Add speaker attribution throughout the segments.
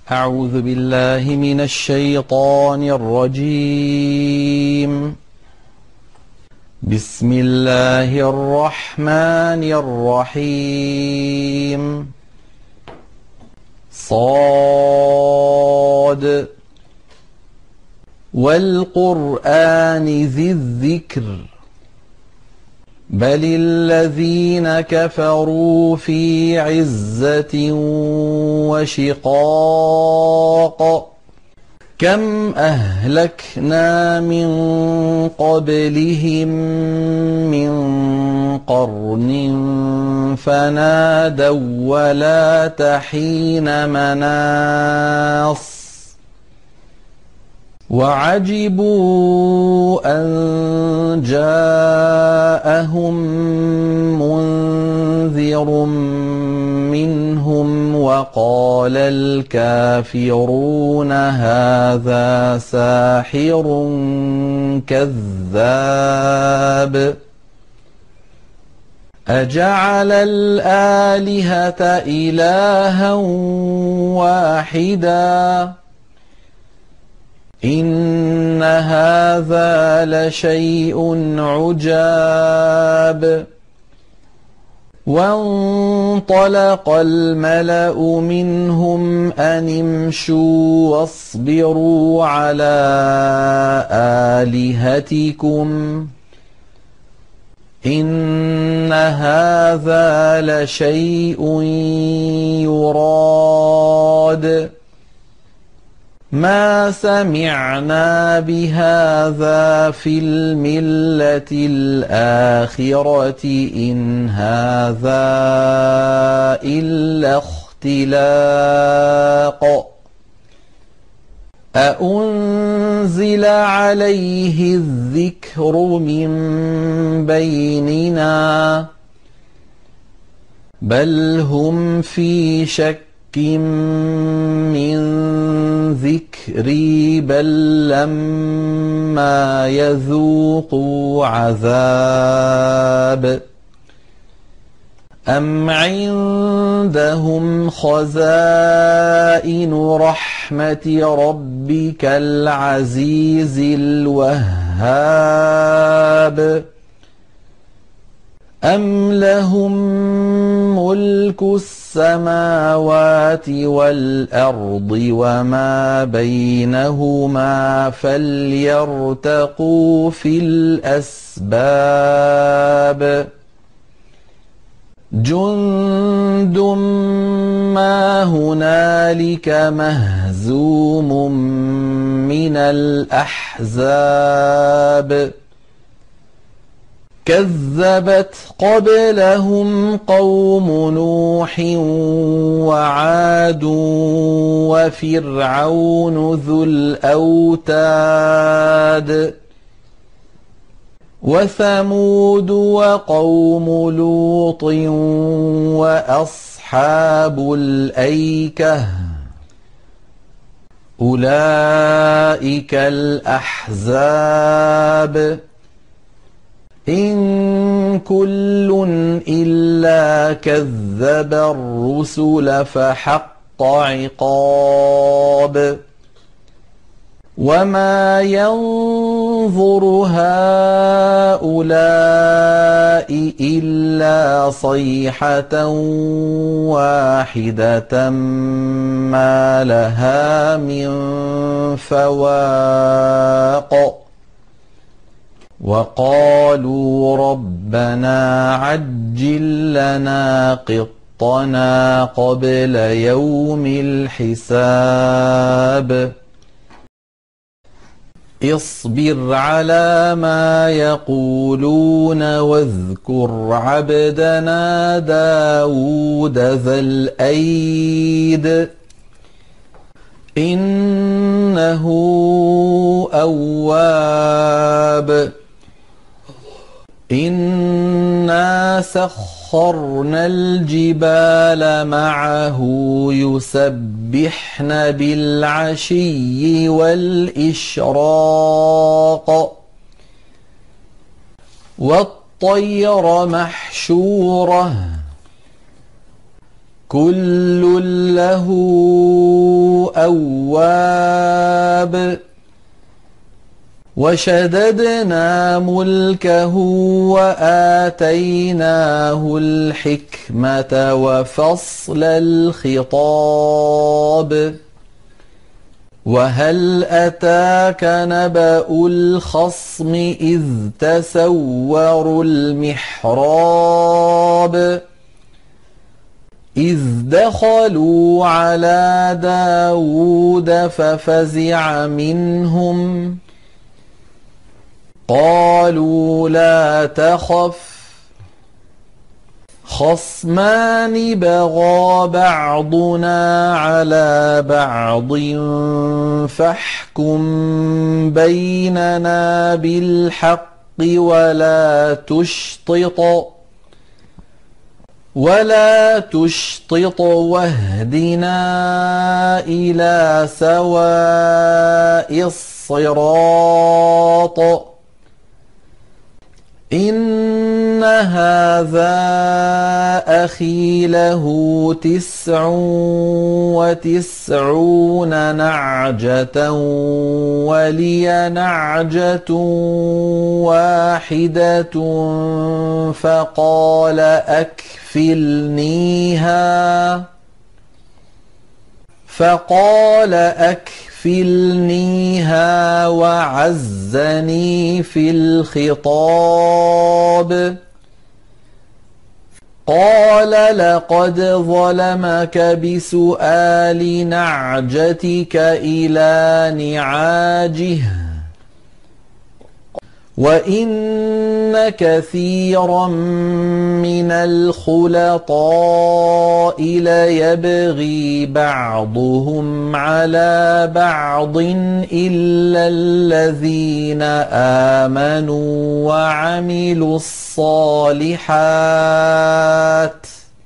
Speaker 1: أعوذ بالله من الشيطان الرجيم. بسم الله الرحمن الرحيم. صاد والقرآن ذي الذكر بل الذين كفروا في عزة وشقاق كم أهلكنا من قبلهم من قرن فنادوا ولا تحين مناص وعجبوا أن جاءهم منذر منهم وقال الكافرون هذا ساحر كذاب أجعل الآلهة إلها واحدا إن هذا لشيء عجاب وانطلق الملأ منهم أن امشوا واصبروا على آلهتكم إن هذا لشيء يراد ما سمعنا بهذا في الملة الآخرة إن هذا إلا اختلاق أأنزل عليه الذكر من بيننا بل هم في شك من ذكري بل لما يذوقوا عذاب أم عندهم خزائن رحمة ربك العزيز الوهاب أم لهم ملك السماوات والأرض وما بينهما فليرتقوا في الأسباب جند ما هنالك مهزوم من الأحزاب كذبت قبلهم قوم نوح وعاد وفرعون ذو الأوتاد وثمود وقوم لوط وأصحاب الأيكة أولئك الأحزاب إن كل إلا كذب الرسل فحق عقاب وما ينظر هؤلاء إلا صيحة واحدة ما لها من فواق وقالوا ربنا عجل لنا قطنا قبل يوم الحساب اصبر على ما يقولون واذكر عبدنا داود ذا الأيد إنه أواب إنا سخرنا الجبال معه يسبحن بالعشي والإشراق والطير محشورة كل له وشددنا ملكه وآتيناه الحكمة وفصل الخطاب وهل أتاك نبأ الخصم إذ تسوروا المحراب إذ دخلوا على داود ففزع منهم قالوا لا تخف خصمان بغى بعضنا على بعض فاحكم بيننا بالحق ولا تشطط واهدنا إلى سواء الصراط إن هذا أخي له 99 نعجة ولي نعجة واحدة فقال أكفلنيها وعزني في الخطاب قال لقد ظلمك بسؤال نعجتك إلى نعاجه وإن كثيرا من الخلطاء ليبغي بعضهم على بعض إلا الذين آمنوا وعملوا الصالحات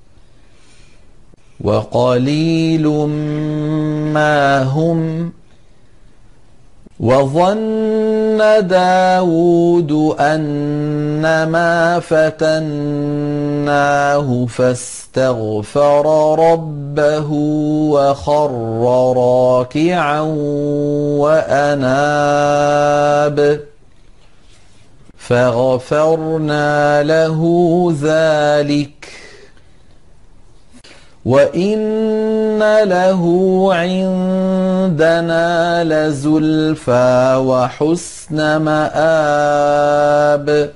Speaker 1: وقليل ما هم وظن داود أنما فتناه فاستغفر ربه وخر راكعا وأناب فغفرنا له ذلك وإن له عندنا لزلفى وحسن مآب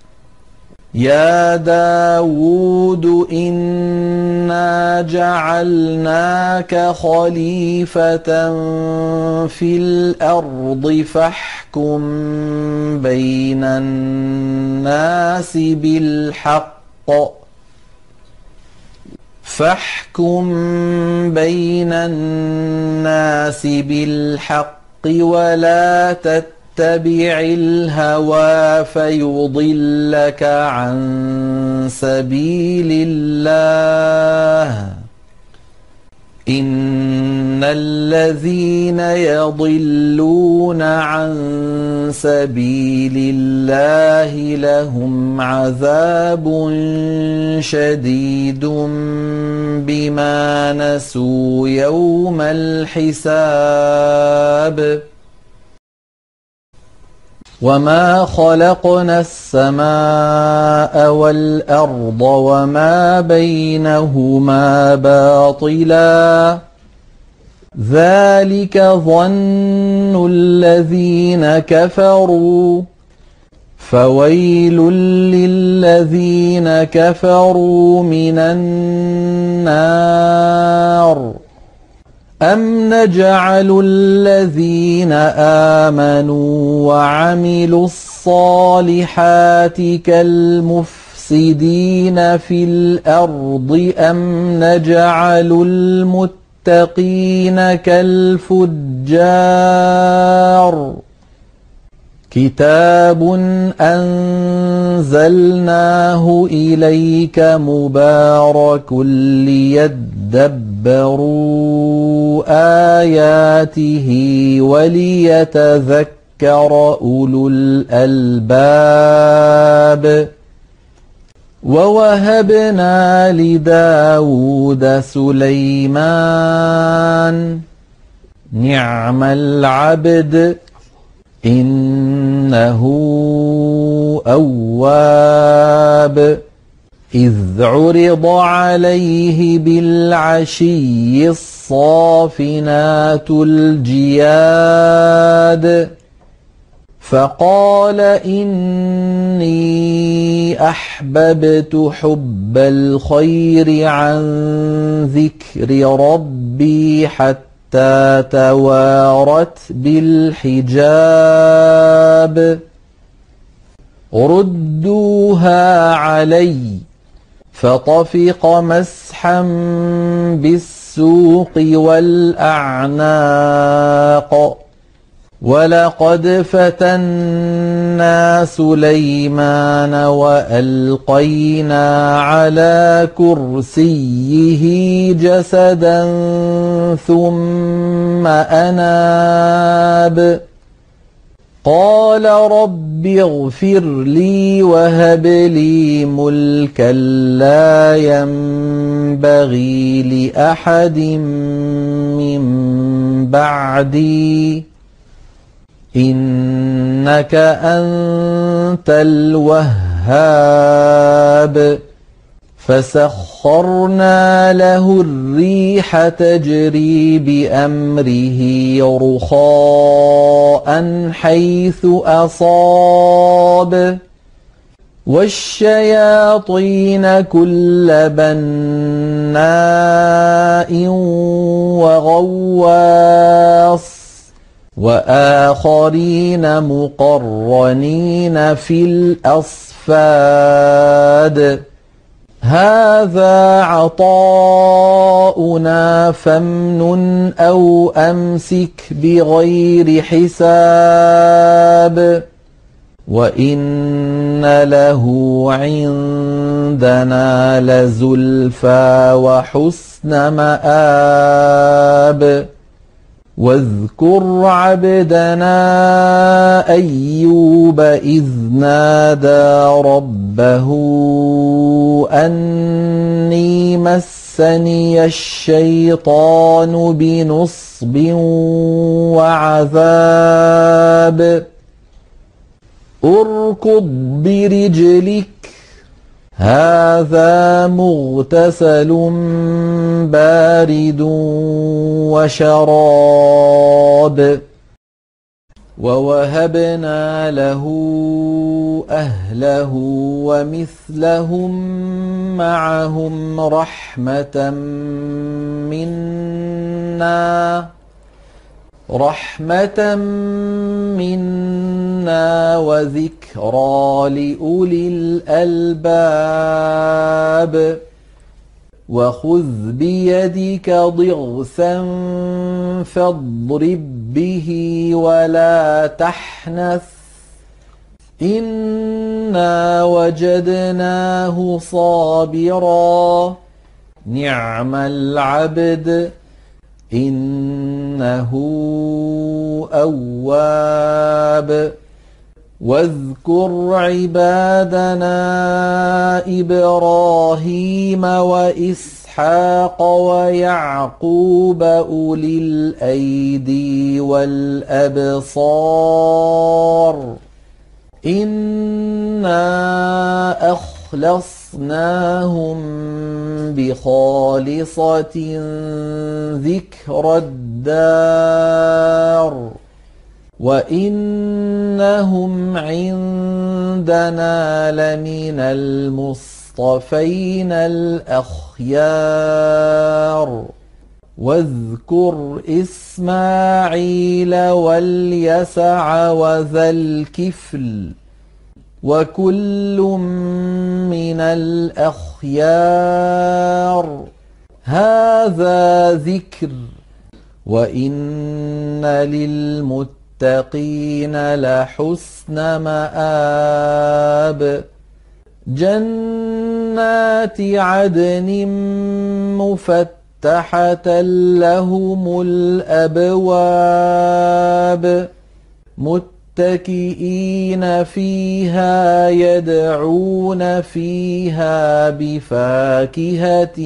Speaker 1: يا داود إنا جعلناك خليفة في الأرض بين فاحكم بين الناس بالحق ولا تتبع الهوى فيضلك عن سبيل الله إن الذين يضلون عن سبيل الله لهم عذاب شديد بما نسوا يوم الحساب وما خلقنا السماء والأرض وما بينهما باطلا ذلك ظن الذين كفروا فويل للذين كفروا من النار أم نجعل الذين آمنوا وعملوا الصالحات كالمفسدين في الأرض أم نجعل المتقين كالفجار كتاب أنزلناه إليك مبارك ليدبروا آياته وليتذكر أولو الألباب ووهبنا لداود سليمان نعم العبد إنه أواب إذ عرض عليه بالعشي الصافنات الجياد فقال إني أحببت حب الخير عن ذكر ربي حتى توارت بالحجاب ردوها علي فطفق مسحا بالسوق والأعناق ولقد فتنا سليمان وألقينا على كرسيه جسدا ثم أناب قال رب اغفر لي وهب لي ملكا لا ينبغي لأحد من بعدي إنك أنت الوهاب فسخرنا له الريح تجري بأمره رخاء حيث أصاب والشياطين كل بناء وغواص وآخرين مقرنين في الأصفاد هذا عطاؤنا فامنن أو أمسك بغير حساب وإن له عندنا لزلفى وحسن مآب واذكر عبدنا أيوب إذ نادى ربه أني مسني الشيطان بنصب وعذاب اركض برجلك هذا مغتسل بارد وشراب ووهبنا له أهله ومثلهم معهم رحمة منا وذكرى لأولي الألباب وخذ بيدك ضغثا فاضرب به ولا تحنث إنا وجدناه صابرا نعم العبد إنه أواب واذكر عبادنا إبراهيم وإسحاق ويعقوب أولي الأيدي والأبصار إنا أخلصناهم بخالصة ذكر الدار وإنهم عندنا لمن المصطفين الأخيار واذكر إسماعيل واليسع وذا الكفل وكل من الأخيار هذا ذكر وإن للمتقين لحسن مآب جنات عدن مفتحة لهم الأبواب متكئين فيها يدعون فيها بفاكهة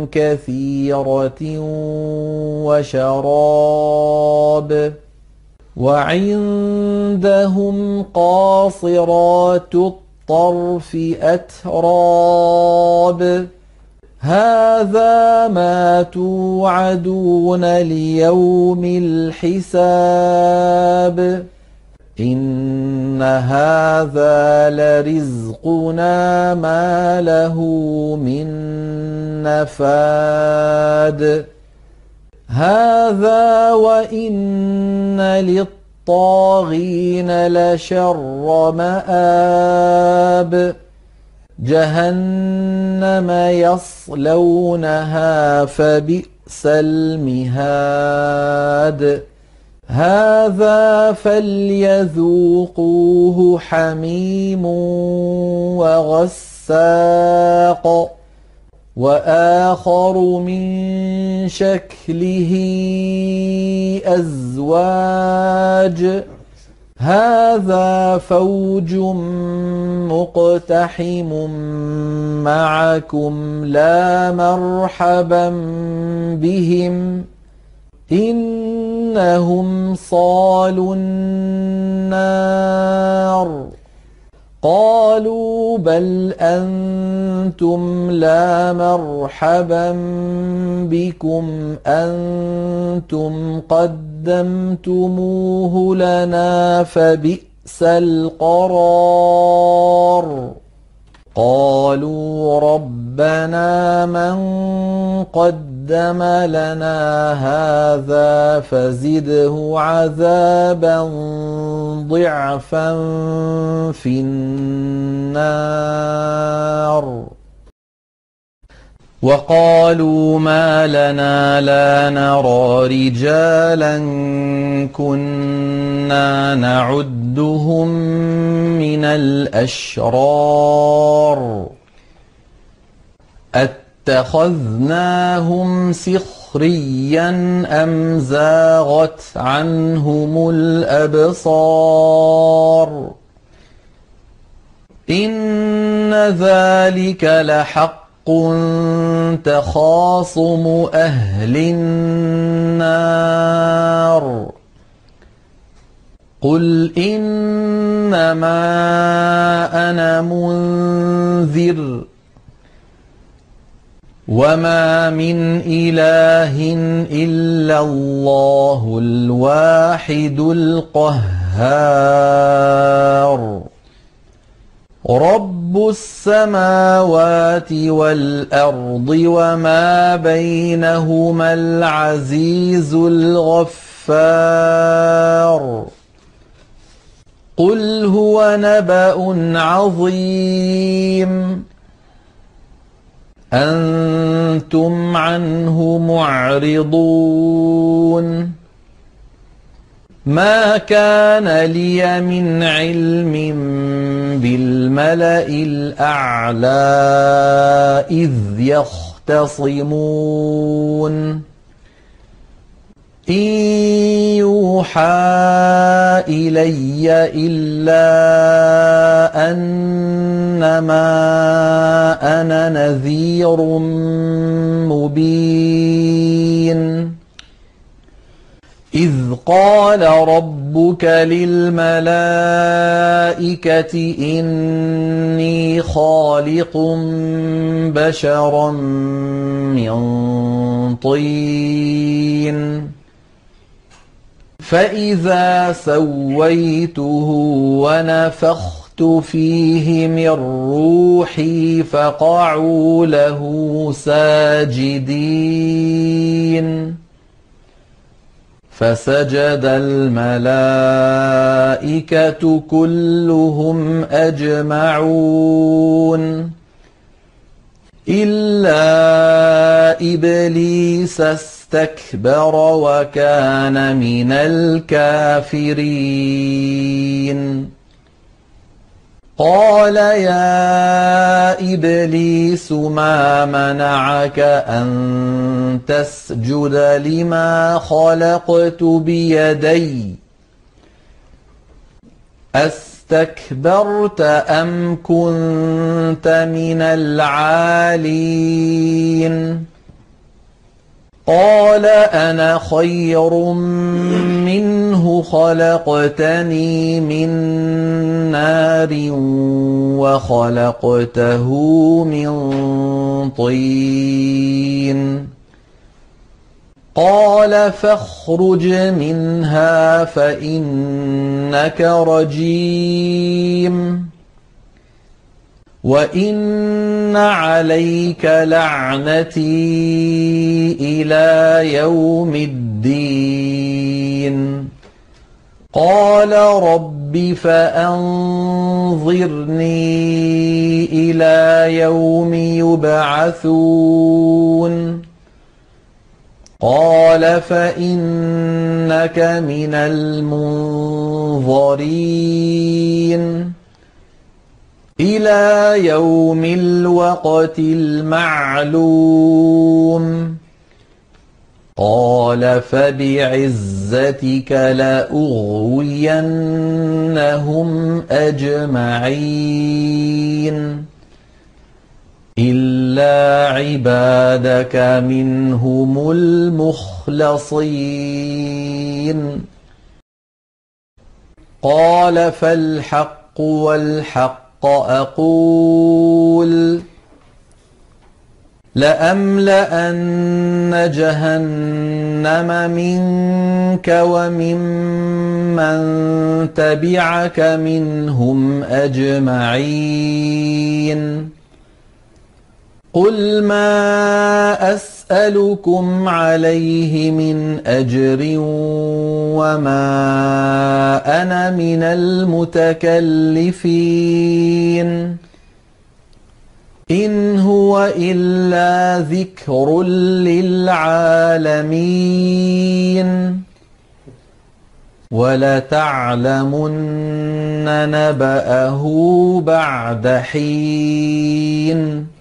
Speaker 1: كثيرة وشراب وعندهم قاصرات الطرف أتراب هذا ما توعدون ليوم الحساب إن هذا لرزقنا ما له من نفاد هذا وإن للطاغين لشر مآب جهنم يصلونها فبئس المهاد هذا فليذوقوه حميم وغساق وآخر من شكله أزواج هذا فوج مقتحم معكم لا مرحبا بهم إنهم صالوا النار قالوا بل أنتم لا مرحبا بكم أنتم قدمتموه لنا فبئس القرار قالوا ربنا من قدم لنا هذا فزده عذابا ضعفا في النار وقالوا ما لنا لا نرى رجالا كنا نعدهم من الأشرار اتخذناهم سخريا أم زاغت عنهم الأبصار إن ذلك لحق تخاصم أهل النار قل إنما أنا منذر وما من إله إلا الله الواحد القهار رب السماوات والأرض وما بينهما العزيز الغفار قل هو نبأ عظيم أنتم عنه معرضون ما كان لي من علم بالملأ الأعلى إذ يختصمون إن يوحى إلي إلا أنما أنا نذير مبين إذ قال ربك للملائكة إني خالق بشرا من طين فإذا سويته ونفخت فيه من روحي فقعوا له ساجدين فسجد الملائكة كلهم أجمعون إلا إبليس استكبر وكان من الكافرين قال يا إبليس ما منعك أن تسجد لما خلقت بيدي أستكبرت أم كنت من العالين قال أنا خير منه خلقتني من نار وخلقته من طين قال فاخرج منها فإنك رجيم وإن عليك لعنتي إلى يوم الدين قال رب فأنظرني إلى يوم يبعثون قال فإنك من المنظرين إلى يوم الوقت المعلوم قال فبعزتك لأغوينهم أجمعين إلا عبادك منهم المخلصين قال فالحق والحق أقول لأملأن جهنم منك وممن تبعك منهم أجمعين قل ما أسألكم عليه من أجر وما أنا من المتكلفين إن هو إلا ذكر للعالمين ولتعلمن نبأه بعد حين